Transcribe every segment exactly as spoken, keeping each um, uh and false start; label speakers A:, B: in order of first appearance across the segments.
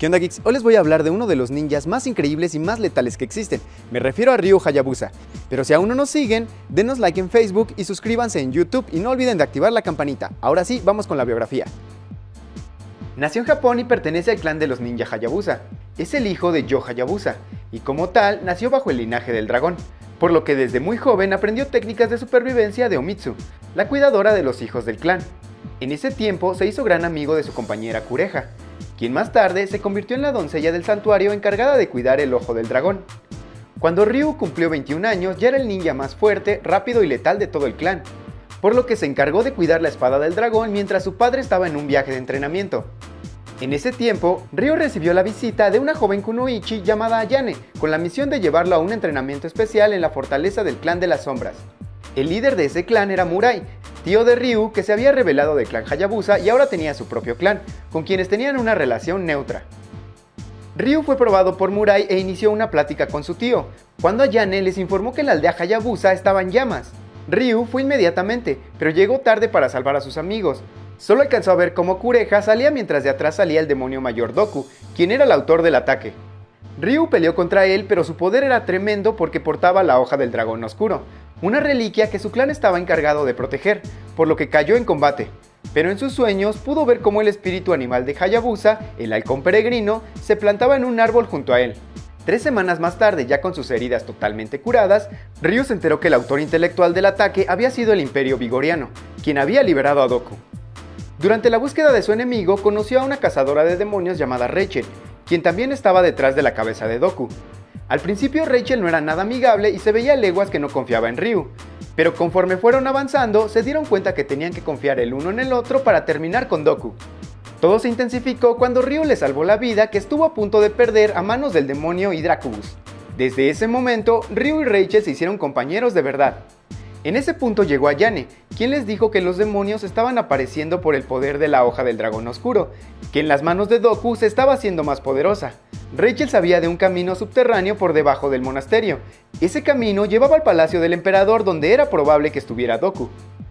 A: ¿Qué onda, geeks? Hoy les voy a hablar de uno de los ninjas más increíbles y más letales que existen. Me refiero a Ryu Hayabusa. Pero si aún no nos siguen, denos like en Facebook y suscríbanse en YouTube y no olviden de activar la campanita. Ahora sí, vamos con la biografía. Nació en Japón y pertenece al clan de los ninja Hayabusa. Es el hijo de Yo Hayabusa y como tal nació bajo el linaje del dragón, por lo que desde muy joven aprendió técnicas de supervivencia de Omitsu, la cuidadora de los hijos del clan. En ese tiempo se hizo gran amigo de su compañera Kureha, quien más tarde se convirtió en la doncella del santuario encargada de cuidar el ojo del dragón. Cuando Ryu cumplió veintiún años ya era el ninja más fuerte, rápido y letal de todo el clan, por lo que se encargó de cuidar la espada del dragón mientras su padre estaba en un viaje de entrenamiento. En ese tiempo, Ryu recibió la visita de una joven kunoichi llamada Ayane, con la misión de llevarlo a un entrenamiento especial en la fortaleza del clan de las sombras. El líder de ese clan era Murai, tío de Ryu, que se había rebelado del clan Hayabusa y ahora tenía su propio clan, con quienes tenían una relación neutra. Ryu fue probado por Murai e inició una plática con su tío, cuando Ayane les informó que la aldea Hayabusa estaba en llamas. Ryu fue inmediatamente, pero llegó tarde para salvar a sus amigos. Solo alcanzó a ver cómo Kureha salía mientras de atrás salía el demonio mayor Doku, quien era el autor del ataque. Ryu peleó contra él, pero su poder era tremendo porque portaba la hoja del dragón oscuro, una reliquia que su clan estaba encargado de proteger, por lo que cayó en combate. Pero en sus sueños pudo ver cómo el espíritu animal de Hayabusa, el halcón peregrino, se plantaba en un árbol junto a él. Tres semanas más tarde, ya con sus heridas totalmente curadas, Ryu se enteró que el autor intelectual del ataque había sido el Imperio Vigoriano, quien había liberado a Doku. Durante la búsqueda de su enemigo, conoció a una cazadora de demonios llamada Rachel, quien también estaba detrás de la cabeza de Doku. Al principio Rachel no era nada amigable y se veía a leguas que no confiaba en Ryu, pero conforme fueron avanzando se dieron cuenta que tenían que confiar el uno en el otro para terminar con Doku. Todo se intensificó cuando Ryu le salvó la vida, que estuvo a punto de perder a manos del demonio Hydracubus. Desde ese momento, Ryu y Rachel se hicieron compañeros de verdad. En ese punto llegó Ayane, quien les dijo que los demonios estaban apareciendo por el poder de la hoja del dragón oscuro, que en las manos de Doku se estaba haciendo más poderosa. Rachel sabía de un camino subterráneo por debajo del monasterio. Ese camino llevaba al palacio del emperador, donde era probable que estuviera Doku.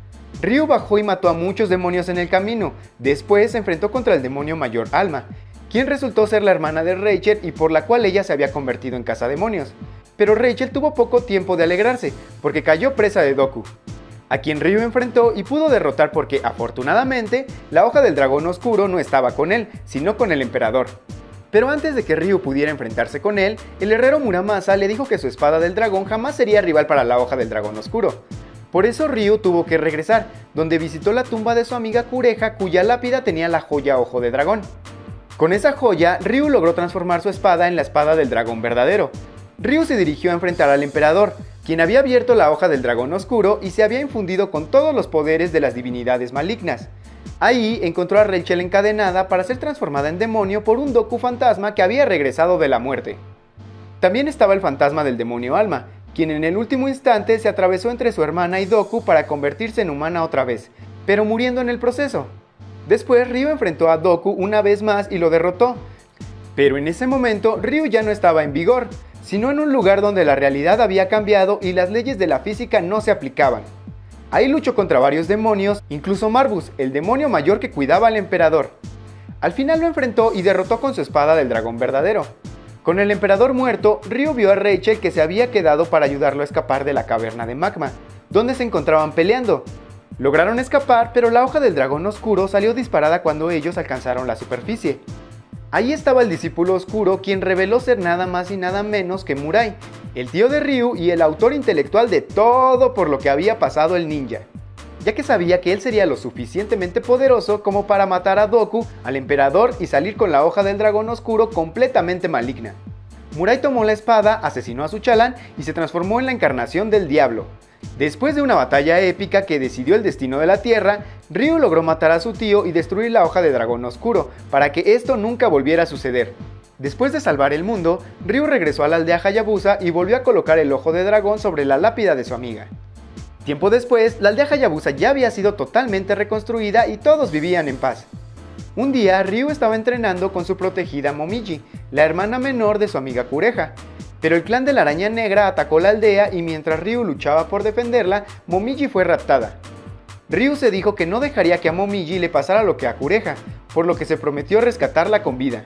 A: Ryu bajó y mató a muchos demonios en el camino. Después se enfrentó contra el demonio mayor Alma, quien resultó ser la hermana de Rachel y por la cual ella se había convertido en cazademonios. Pero Rachel tuvo poco tiempo de alegrarse, porque cayó presa de Doku, a quien Ryu enfrentó y pudo derrotar porque, afortunadamente, la hoja del dragón oscuro no estaba con él, sino con el emperador. Pero antes de que Ryu pudiera enfrentarse con él, el herrero Muramasa le dijo que su espada del dragón jamás sería rival para la hoja del dragón oscuro. Por eso Ryu tuvo que regresar, donde visitó la tumba de su amiga Kureha, cuya lápida tenía la joya Ojo de Dragón. Con esa joya, Ryu logró transformar su espada en la espada del dragón verdadero. Ryu se dirigió a enfrentar al emperador, quien había abierto la hoja del dragón oscuro y se había infundido con todos los poderes de las divinidades malignas. Ahí encontró a Rachel encadenada para ser transformada en demonio por un Doku fantasma que había regresado de la muerte. También estaba el fantasma del demonio Alma, quien en el último instante se atravesó entre su hermana y Doku para convertirse en humana otra vez, pero muriendo en el proceso. Después Ryu enfrentó a Doku una vez más y lo derrotó, pero en ese momento Ryu ya no estaba en vigor, sino en un lugar donde la realidad había cambiado y las leyes de la física no se aplicaban. Ahí luchó contra varios demonios, incluso Marbus, el demonio mayor que cuidaba al emperador. Al final lo enfrentó y derrotó con su espada del dragón verdadero. Con el emperador muerto, Ryu vio a Rachel, que se había quedado para ayudarlo a escapar de la caverna de magma, donde se encontraban peleando. Lograron escapar, pero la hoja del dragón oscuro salió disparada cuando ellos alcanzaron la superficie. Ahí estaba el discípulo oscuro, quien reveló ser nada más y nada menos que Murai, el tío de Ryu y el autor intelectual de todo por lo que había pasado el ninja, ya que sabía que él sería lo suficientemente poderoso como para matar a Doku, al emperador y salir con la hoja del dragón oscuro completamente maligna. Murai tomó la espada, asesinó a su chalán y se transformó en la encarnación del diablo. Después de una batalla épica que decidió el destino de la Tierra, Ryu logró matar a su tío y destruir la hoja de dragón oscuro, para que esto nunca volviera a suceder. Después de salvar el mundo, Ryu regresó a la aldea Hayabusa y volvió a colocar el ojo de dragón sobre la lápida de su amiga. Tiempo después, la aldea Hayabusa ya había sido totalmente reconstruida y todos vivían en paz. Un día, Ryu estaba entrenando con su protegida Momiji, la hermana menor de su amiga Kureha. Pero el clan de la araña negra atacó la aldea y mientras Ryu luchaba por defenderla, Momiji fue raptada. Ryu se dijo que no dejaría que a Momiji le pasara lo que a Kureha, por lo que se prometió rescatarla con vida.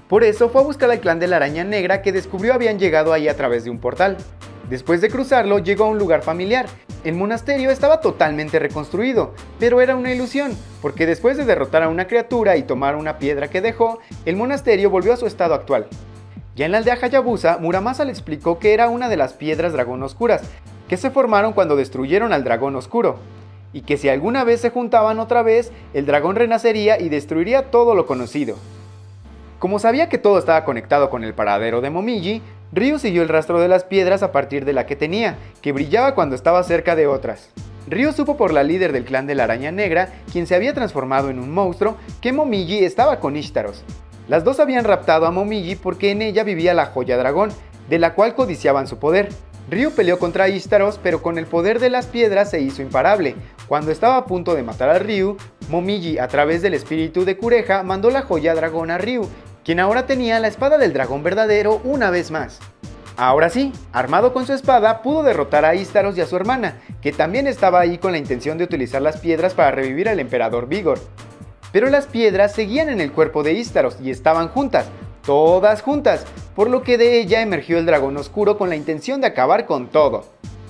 A: Por eso fue a buscar al clan de la Araña Negra, que descubrió habían llegado ahí a través de un portal. Después de cruzarlo, llegó a un lugar familiar. El monasterio estaba totalmente reconstruido, pero era una ilusión, porque después de derrotar a una criatura y tomar una piedra que dejó, el monasterio volvió a su estado actual. Ya en la aldea Hayabusa, Muramasa le explicó que era una de las piedras dragón oscuras, que se formaron cuando destruyeron al dragón oscuro, y que si alguna vez se juntaban otra vez, el dragón renacería y destruiría todo lo conocido. Como sabía que todo estaba conectado con el paradero de Momiji, Ryu siguió el rastro de las piedras a partir de la que tenía, que brillaba cuando estaba cerca de otras. Ryu supo por la líder del clan de la Araña Negra, quien se había transformado en un monstruo, que Momiji estaba con Ishtaros. Las dos habían raptado a Momiji porque en ella vivía la joya dragón, de la cual codiciaban su poder. Ryu peleó contra Ishtaros, pero con el poder de las piedras se hizo imparable. Cuando estaba a punto de matar a Ryu, Momiji, a través del espíritu de Kureha, mandó la joya dragón a Ryu, quien ahora tenía la espada del dragón verdadero una vez más. Ahora sí, armado con su espada, pudo derrotar a Ishtaros y a su hermana, que también estaba ahí con la intención de utilizar las piedras para revivir al emperador Vigor. Pero las piedras seguían en el cuerpo de Ishtaros y estaban juntas, todas juntas, por lo que de ella emergió el dragón oscuro con la intención de acabar con todo.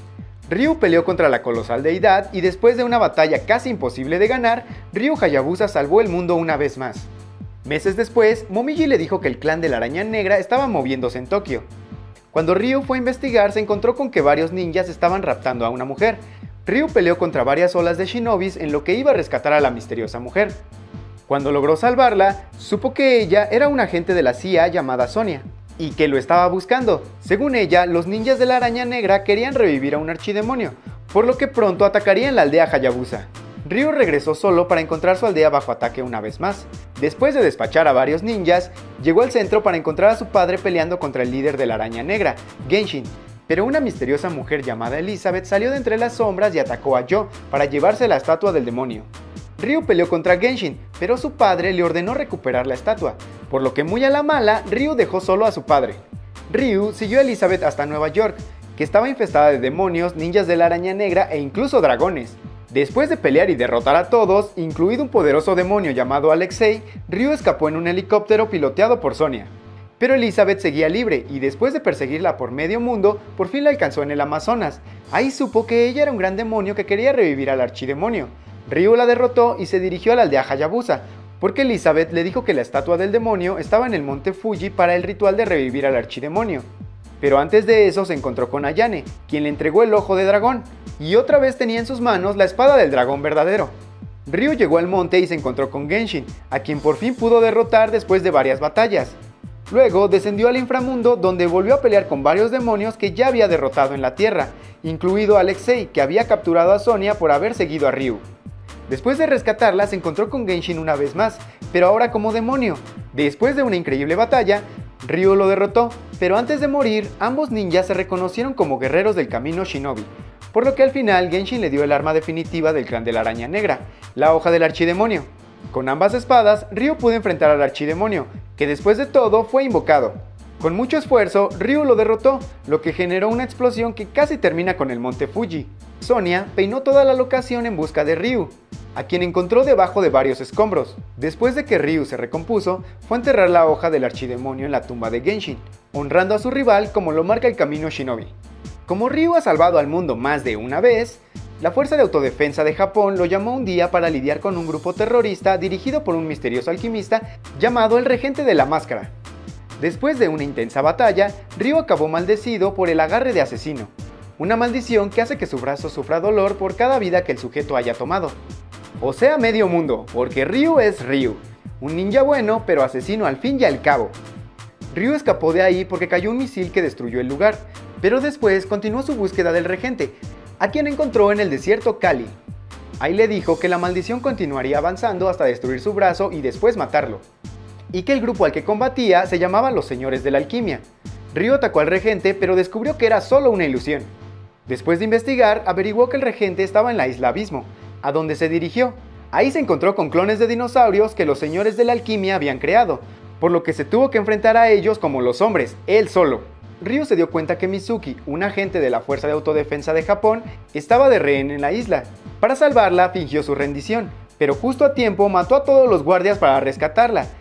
A: Ryu peleó contra la colosal deidad y después de una batalla casi imposible de ganar, Ryu Hayabusa salvó el mundo una vez más. Meses después, Momiji le dijo que el clan de la Araña Negra estaba moviéndose en Tokio. Cuando Ryu fue a investigar, se encontró con que varios ninjas estaban raptando a una mujer. Ryu peleó contra varias olas de shinobis en lo que iba a rescatar a la misteriosa mujer. Cuando logró salvarla, supo que ella era un agente de la C I A llamada Sonia, y que lo estaba buscando. Según ella, los ninjas de la Araña Negra querían revivir a un archidemonio, por lo que pronto atacarían la aldea Hayabusa. Ryu regresó solo para encontrar su aldea bajo ataque una vez más. Después de despachar a varios ninjas, llegó al centro para encontrar a su padre peleando contra el líder de la Araña Negra, Genshin. Pero una misteriosa mujer llamada Elizabeth salió de entre las sombras y atacó a Joe para llevarse la estatua del demonio. Ryu peleó contra Genshin, pero su padre le ordenó recuperar la estatua, por lo que muy a la mala, Ryu dejó solo a su padre. Ryu siguió a Elizabeth hasta Nueva York, que estaba infestada de demonios, ninjas de la Araña Negra e incluso dragones. Después de pelear y derrotar a todos, incluido un poderoso demonio llamado Alexei, Ryu escapó en un helicóptero piloteado por Sonia. Pero Elizabeth seguía libre y después de perseguirla por medio mundo, por fin la alcanzó en el Amazonas. Ahí supo que ella era un gran demonio que quería revivir al archidemonio. Ryu la derrotó y se dirigió a la aldea Hayabusa, porque Elizabeth le dijo que la estatua del demonio estaba en el monte Fuji para el ritual de revivir al archidemonio. Pero antes de eso se encontró con Ayane, quien le entregó el ojo de dragón, y otra vez tenía en sus manos la espada del dragón verdadero. Ryu llegó al monte y se encontró con Genshin, a quien por fin pudo derrotar después de varias batallas. Luego descendió al inframundo, donde volvió a pelear con varios demonios que ya había derrotado en la tierra, incluido Alexei, que había capturado a Sonia por haber seguido a Ryu. Después de rescatarla, se encontró con Genshin una vez más, pero ahora como demonio. Después de una increíble batalla, Ryu lo derrotó, pero antes de morir, ambos ninjas se reconocieron como guerreros del camino Shinobi, por lo que al final Genshin le dio el arma definitiva del clan de la Araña Negra, la hoja del archidemonio. Con ambas espadas, Ryu pudo enfrentar al archidemonio, que después de todo fue invocado. Con mucho esfuerzo, Ryu lo derrotó, lo que generó una explosión que casi termina con el monte Fuji. Sonia peinó toda la locación en busca de Ryu, a quien encontró debajo de varios escombros. Después de que Ryu se recompuso, fue a enterrar la hoja del archidemonio en la tumba de Genshin, honrando a su rival como lo marca el camino Shinobi. Como Ryu ha salvado al mundo más de una vez, la Fuerza de Autodefensa de Japón lo llamó un día para lidiar con un grupo terrorista dirigido por un misterioso alquimista llamado el Regente de la Máscara. Después de una intensa batalla, Ryu acabó maldecido por el agarre de asesino, una maldición que hace que su brazo sufra dolor por cada vida que el sujeto haya tomado. O sea, medio mundo, porque Ryu es Ryu, un ninja bueno pero asesino al fin y al cabo. Ryu escapó de ahí porque cayó un misil que destruyó el lugar, pero después continuó su búsqueda del regente, a quien encontró en el desierto Kali. Ahí le dijo que la maldición continuaría avanzando hasta destruir su brazo y después matarlo, y que el grupo al que combatía se llamaba los Señores de la Alquimia. Ryu atacó al regente, pero descubrió que era solo una ilusión. Después de investigar, averiguó que el regente estaba en la isla Abismo, a donde se dirigió. Ahí se encontró con clones de dinosaurios que los Señores de la Alquimia habían creado, por lo que se tuvo que enfrentar a ellos como los hombres, él solo. Ryu se dio cuenta que Mizuki, un agente de la Fuerza de Autodefensa de Japón, estaba de rehén en la isla. Para salvarla, fingió su rendición, pero justo a tiempo mató a todos los guardias para rescatarla.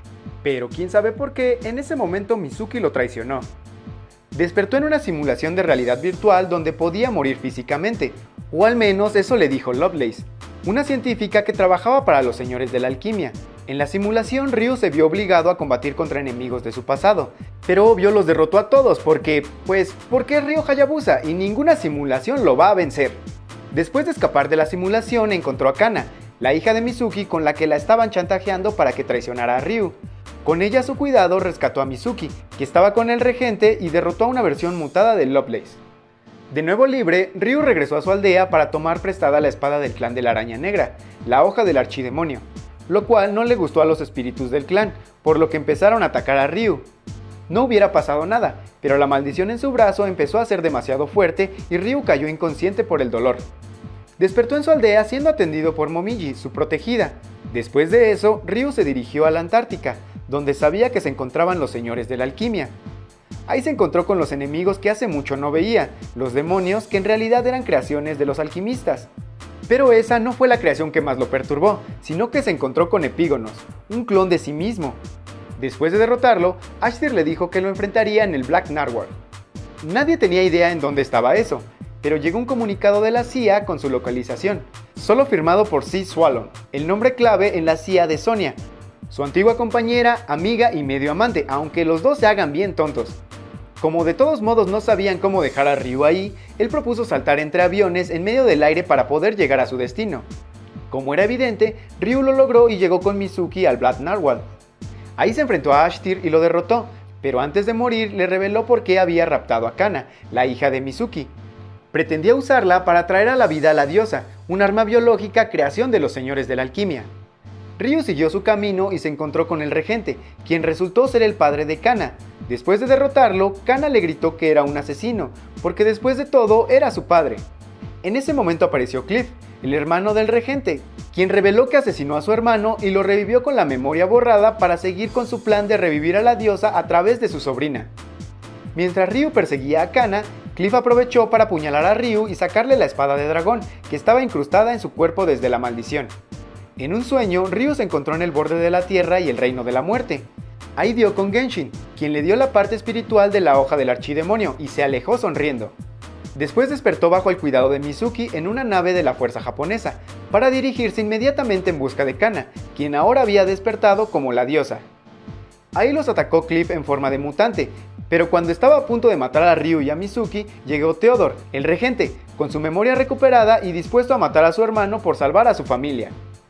A: Pero quién sabe por qué, en ese momento Mizuki lo traicionó. Despertó en una simulación de realidad virtual donde podía morir físicamente, o al menos eso le dijo Lovelace, una científica que trabajaba para los señores de la alquimia. En la simulación, Ryu se vio obligado a combatir contra enemigos de su pasado, pero obvio los derrotó a todos porque, pues, porque es Ryu Hayabusa y ninguna simulación lo va a vencer. Después de escapar de la simulación, encontró a Kana, la hija de Mizuki con la que la estaban chantajeando para que traicionara a Ryu. Con ella a su cuidado rescató a Mizuki, que estaba con el regente, y derrotó a una versión mutada de Lovelace. De nuevo libre, Ryu regresó a su aldea para tomar prestada la espada del clan de la Araña Negra, la hoja del archidemonio, lo cual no le gustó a los espíritus del clan, por lo que empezaron a atacar a Ryu. No hubiera pasado nada, pero la maldición en su brazo empezó a ser demasiado fuerte y Ryu cayó inconsciente por el dolor. Despertó en su aldea siendo atendido por Momiji, su protegida. Después de eso, Ryu se dirigió a la Antártica, donde sabía que se encontraban los señores de la alquimia. Ahí se encontró con los enemigos que hace mucho no veía, los demonios, que en realidad eran creaciones de los alquimistas. Pero esa no fue la creación que más lo perturbó, sino que se encontró con Epígonos, un clon de sí mismo. Después de derrotarlo, Ashtir le dijo que lo enfrentaría en el Black Narwhal. Nadie tenía idea en dónde estaba eso, pero llegó un comunicado de la C I A con su localización, solo firmado por Sea Swallow, el nombre clave en la C I A de Sonia, su antigua compañera, amiga y medio amante, aunque los dos se hagan bien tontos. Como de todos modos no sabían cómo dejar a Ryu ahí, él propuso saltar entre aviones en medio del aire para poder llegar a su destino. Como era evidente, Ryu lo logró y llegó con Mizuki al Black Narwhal. Ahí se enfrentó a Ashtir y lo derrotó, pero antes de morir le reveló por qué había raptado a Kana, la hija de Mizuki. Pretendía usarla para traer a la vida a la diosa, un arma biológica creación de los señores de la alquimia. Ryu siguió su camino y se encontró con el regente, quien resultó ser el padre de Kana. Después de derrotarlo, Kana le gritó que era un asesino, porque después de todo era su padre. En ese momento apareció Cliff, el hermano del regente, quien reveló que asesinó a su hermano y lo revivió con la memoria borrada para seguir con su plan de revivir a la diosa a través de su sobrina. Mientras Ryu perseguía a Kana, Cliff aprovechó para apuñalar a Ryu y sacarle la espada de dragón, que estaba incrustada en su cuerpo desde la maldición. En un sueño, Ryu se encontró en el borde de la tierra y el reino de la muerte. Ahí dio con Genshin, quien le dio la parte espiritual de la hoja del archidemonio y se alejó sonriendo. Después despertó bajo el cuidado de Mizuki en una nave de la fuerza japonesa, para dirigirse inmediatamente en busca de Kana, quien ahora había despertado como la diosa. Ahí los atacó Cliff en forma de mutante, pero cuando estaba a punto de matar a Ryu y a Mizuki, llegó Theodore, el regente, con su memoria recuperada y dispuesto a matar a su hermano por salvar a su familia.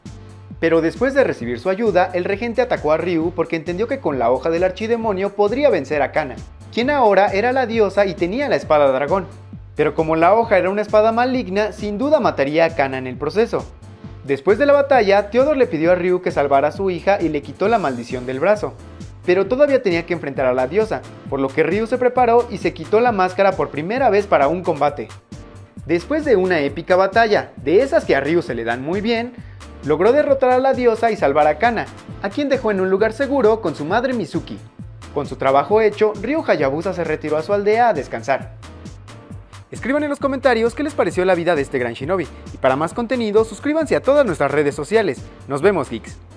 A: Pero después de recibir su ayuda, el regente atacó a Ryu porque entendió que con la hoja del archidemonio podría vencer a Kana, quien ahora era la diosa y tenía la espada dragón. Pero como la hoja era una espada maligna, sin duda mataría a Kana en el proceso. Después de la batalla, Theodore le pidió a Ryu que salvara a su hija y le quitó la maldición del brazo. Pero todavía tenía que enfrentar a la diosa, por lo que Ryu se preparó y se quitó la máscara por primera vez para un combate. Después de una épica batalla, de esas que a Ryu se le dan muy bien, logró derrotar a la diosa y salvar a Kana, a quien dejó en un lugar seguro con su madre Mizuki. Con su trabajo hecho, Ryu Hayabusa se retiró a su aldea a descansar. Escriban en los comentarios qué les pareció la vida de este gran shinobi, y para más contenido suscríbanse a todas nuestras redes sociales. Nos vemos, geeks.